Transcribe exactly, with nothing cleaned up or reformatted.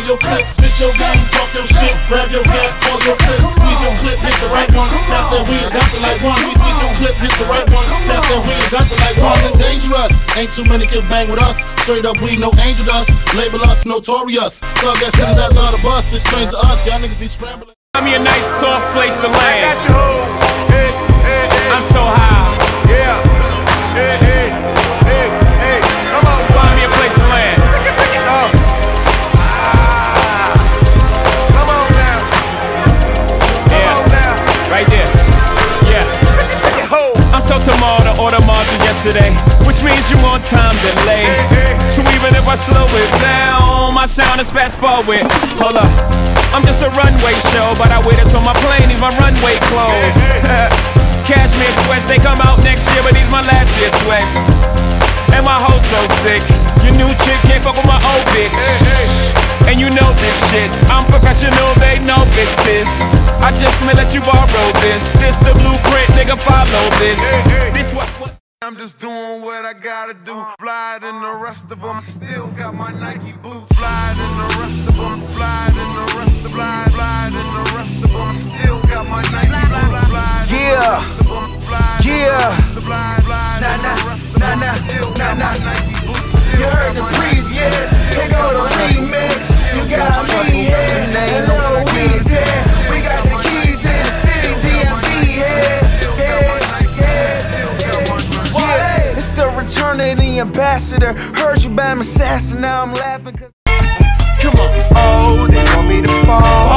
your clip, spit your game, talk your shit, grab your gap, call your clip, squeeze your clip, hit the right one, pass that weed, got the like one, squeeze your clip, hit the right one, pass that weed, got the like one. And dangerous, ain't too many can bang with us, straight up we no angel dust, label us notorious, thug ass niggas that love the bus, it's strange to us, y'all niggas be scrambling. Find me a nice soft place to land. I got you home. Hey, hey, hey. I'm so high. Yeah. Hey, hey, hey, hey. Come on, Find me a place to land. Oh. Ah. Come on now. Come Yeah. on now. Right there. Yeah. I'm so tomorrow to order more than yesterday, which means you on time delay. Hey, hey. So even if I slow it down, my sound is fast forward. Hold up. I'm just a runway show, but I wear this on my plane, these my runway clothes. Cashmere sweats, they come out next year, but these my last year sweats. And my hoe so sick, your new chick can't fuck with my old bitch. And you know this shit, I'm professional, they know this is. I just may let you borrow this, this the blueprint, nigga follow this. This what, what I'm just doing what I gotta do. Fly than the rest of them. Still got my Nike boots. Fly than the rest of them. Fly than the rest of them. Fly, fly than the rest of them. Still got my Nike boots. Yeah, yeah. Nah, nah, nah, nah, nah, nah. You heard the previous. Here go the remix. You got me here. Hello, Weezy here. We got the keys to the city. D M V here. It's the return of the ambassador. Heard you by my assassin, now I'm laughing cause come on. oh, they want me to fall.